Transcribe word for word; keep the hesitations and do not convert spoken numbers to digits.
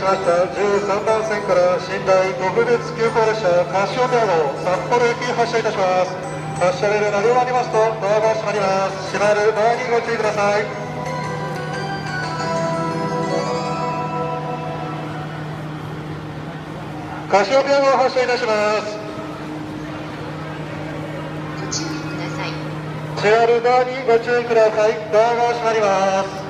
しましたじゅうさんばん線から寝台特別急行列車カシオペア号札幌行き発車いたします。発車ベル鳴り終わりますとドアが閉まります。閉まる前にご注意ください。カシオペア号発車いたします。 ご注意ください。 閉まる前にご注意ください。ドアが閉まります。